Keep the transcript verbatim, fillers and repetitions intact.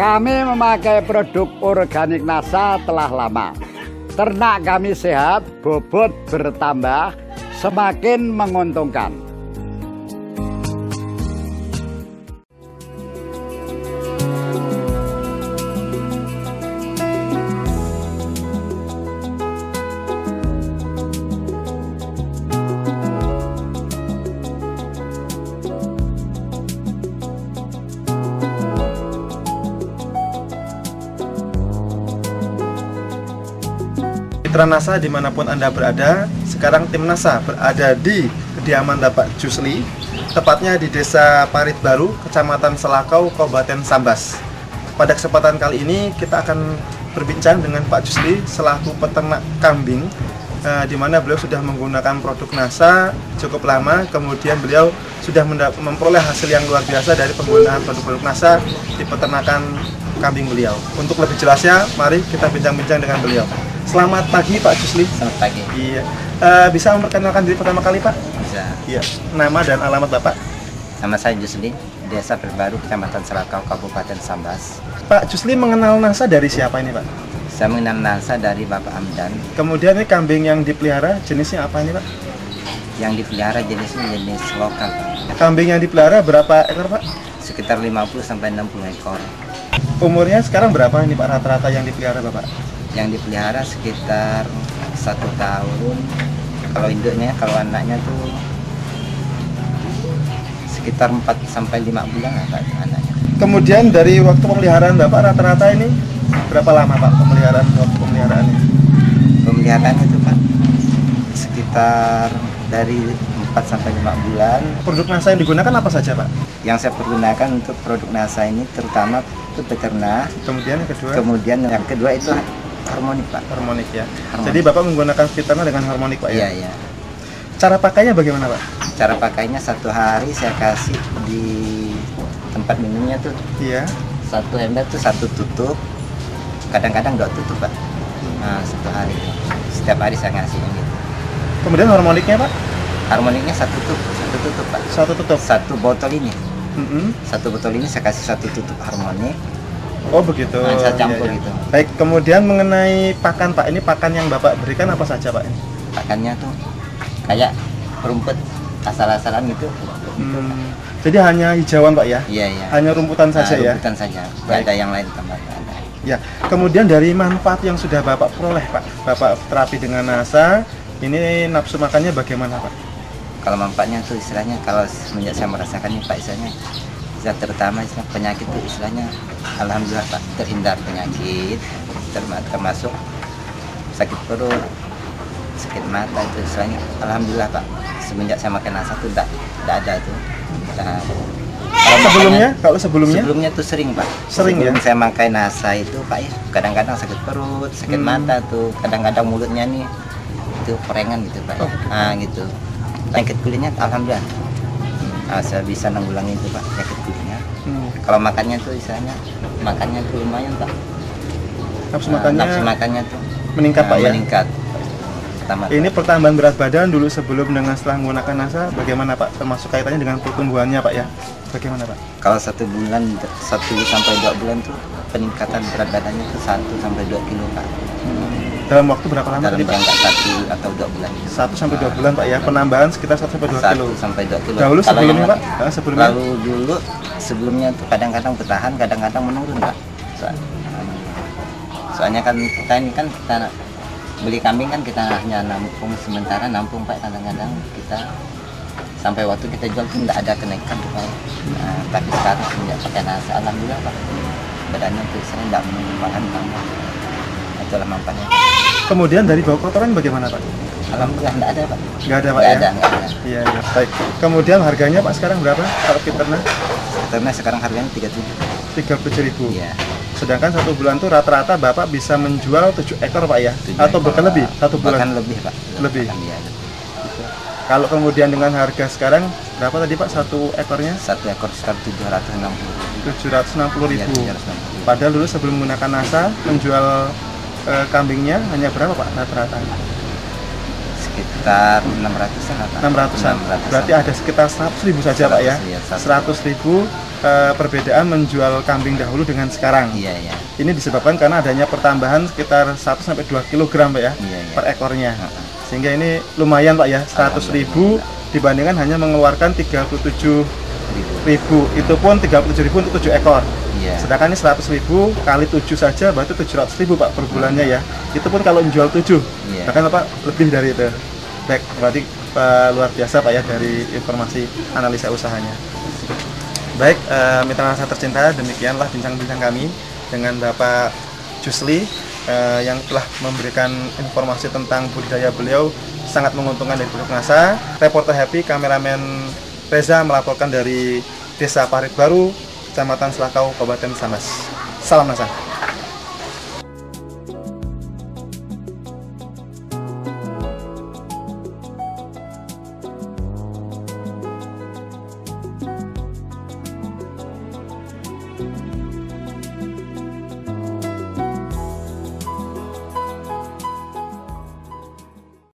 Kami memakai produk organik NASA telah lama. Ternak kami sehat, bobot bertambah, semakin menguntungkan. Mitra NASA dimanapun Anda berada, sekarang tim NASA berada di kediaman Bapak Jusli, tepatnya di Desa Parit Baru, Kecamatan Selakau, Kabupaten Sambas. Pada kesempatan kali ini kita akan berbincang dengan Pak Jusli selaku peternak kambing, eh, di mana beliau sudah menggunakan produk NASA cukup lama, kemudian beliau sudah memperoleh hasil yang luar biasa dari penggunaan produk-produk NASA di peternakan kambing beliau. Untuk lebih jelasnya, mari kita bincang-bincang dengan beliau. Selamat pagi Pak Jusli. Selamat pagi. Iya. Uh, bisa memperkenalkan diri pertama kali Pak? Bisa. Iya. Nama dan alamat Bapak? Nama saya Jusli, Desa Perbaru, Kecamatan Selakau, Kabupaten Sambas. Pak Jusli mengenal NASA dari siapa ini Pak? Saya mengenal NASA dari Bapak Amdan. Kemudian ini kambing yang dipelihara jenisnya apa ini Pak? Yang dipelihara jenisnya jenis lokal. Kambing yang dipelihara berapa ekor Pak? Sekitar lima puluh sampai enam puluh ekor. Umurnya sekarang berapa ini Pak rata-rata yang dipelihara Bapak? Yang dipelihara sekitar satu tahun. Kalau induknya, kalau anaknya tuh sekitar empat sampai lima bulan lah Pak, anaknya. Kemudian dari waktu pemeliharaan Bapak rata-rata ini berapa lama Pak pemeliharaan waktu pemeliharaan ini? Pemeliharaan itu Pak sekitar dari empat sampai lima bulan. Produk NASA yang digunakan apa saja Pak? Yang saya pergunakan untuk produk NASA ini terutama itu peternak. Kemudian yang kedua? Kemudian yang kedua itu harmonik Pak. Harmonik ya. Harmonik. Jadi Bapak menggunakan peternak dengan harmonik Pak ya? Iya, iya. Cara pakainya bagaimana Pak? Cara pakainya satu hari saya kasih di tempat minumnya tuh. Iya. Satu ember tuh satu tutup. Kadang-kadang dua tutup Pak. Nah, satu hari. Setiap hari saya ngasih gitu. Kemudian harmoniknya Pak? Harmoniknya satu tutup, satu tutup Pak. Satu tutup. Satu botol ini. Mm-hmm. Satu botol ini saya kasih satu tutup harmonik. Oh begitu. Nah, saya campur iya, iya. gitu. Baik, kemudian mengenai pakan Pak, ini pakan yang Bapak berikan apa saja Pak? Pakannya tuh kayak rumput asal-asalan gitu. Hmm, jadi hanya hijauan Pak ya? Iya, iya. Hanya rumputan saja nah, ya? Rumputan saja, nggak Baik. ada yang lain tambahkan. Ya, kemudian dari manfaat yang sudah Bapak peroleh Pak, Bapak terapi dengan NASA, ini nafsu makannya bagaimana Pak? Kalau manfaatnya tuh istilahnya, kalau semenjak saya merasakannya Pak, istilahnya istilah terutama istilah penyakit itu istilahnya alhamdulillah Pak, terhindar penyakit, termasuk sakit perut, sakit mata itu istilahnya alhamdulillah Pak, semenjak saya makan NASA tuh tidak ada tuh. Nah, kalau sebelumnya, kalau sebelumnya? Sebelumnya tuh sering Pak. Sering Sebelum ya? saya makan NASA itu Pak ya, kadang-kadang sakit perut, sakit Hmm. mata tuh, kadang-kadang mulutnya nih itu perengan gitu Pak. Oh. Nah gitu. Penyakit kulitnya alhamdulillah. Nah, saya bisa nanggulangi itu Pak, penyakit kulitnya. Hmm. Kalau makannya tuh istilahnya, makannya tuh lumayan Pak. Nafsu Nah, makannya nafsu makannya tuh meningkat nah, Pak ya? meningkat. Pertama, Ini pertambahan berat badan dulu sebelum dengan setelah menggunakan NASA, bagaimana Pak? Termasuk kaitannya dengan pertumbuhannya Pak ya? Bagaimana Pak? kalau satu bulan, satu sampai dua bulan tuh peningkatan berat badannya tuh satu sampai dua kilo Pak. Dalam waktu berapa lama Dalam tadi Pak? jangka satu atau dua bulan. satu sampai dua Nah, bulan Pak ya? Penambahan sekitar satu sampai dua kilo. satu sampai dua kilo. Dahulu Kalau sebelumnya yang- Pak? Ah, sebelumnya? Lalu dulu sebelumnya tuh kadang-kadang bertahan, kadang-kadang menurun Pak. So- Soalnya kan kita ini kan kita beli kambing kan kita hanya nampung sementara, nampung Pak, kadang-kadang kita sampai waktu kita jual pun tidak ada kenaikan tuh Pak. Nah, tapi sekarang semenjak pakai NASA alhamdulillah Pak, badannya tuh sering tidak menurun makan tambah. Itulah manfaatnya. Kemudian dari bau kotoran bagaimana Pak? Alhamdulillah tidak ada Pak. Nggak ada Pak Nggak ya? ada, nggak ada. Iya, iya. Baik. Kemudian harganya Pak sekarang berapa? Kalau peternak? Karena sekarang harganya tiga puluh tujuh. tiga puluh tujuh ribu. Iya. Sedangkan satu bulan tuh rata-rata Bapak bisa menjual tujuh ekor Pak ya? Tujuh Atau ekor, bahkan lebih? Satu bulan? Bahkan lebih Pak. Lebih? Bahkan, iya. Kalau kemudian dengan harga sekarang berapa tadi Pak satu ekornya? Satu ekor sekitar tujuh ratus enam puluh ribu. tujuh ratus enam puluh Iya, ribu. tujuh ratus enam puluh ribu. Padahal dulu sebelum menggunakan NASA menjual eh, kambingnya hanya berapa Pak rata-rata? sekitar enam ratusan apa? enam ratusan. Berarti ada sekitar seratus ribu saja Pak ya. Iya, seratus ribu eh, perbedaan menjual kambing dahulu dengan sekarang. Iya, iya. Ini disebabkan karena adanya pertambahan sekitar satu sampai dua kilogram Pak ya, Iya, iya. per ekornya. Sehingga ini lumayan Pak ya, seratus ribu dibandingkan hanya mengeluarkan tiga puluh tujuh ribu. Itu pun tiga puluh tujuh ribu untuk tujuh ekor. Iya. Sedangkan ini seratus ribu kali tujuh saja berarti tujuh ratus ribu Pak per bulannya ya. Itu pun kalau menjual tujuh. Iya. Bahkan Bapak lebih dari itu. Baik, berarti uh, luar biasa Pak ya dari informasi analisa usahanya. Baik, uh, mitra nasa tercinta, demikianlah bincang-bincang kami dengan Bapak Jusli uh, yang telah memberikan informasi tentang budidaya beliau sangat menguntungkan dari produk nasa. Reporter Happy, kameramen Reza melaporkan dari Desa Parit Baru, Kecamatan Selakau, Kabupaten Sambas. Salam nasa.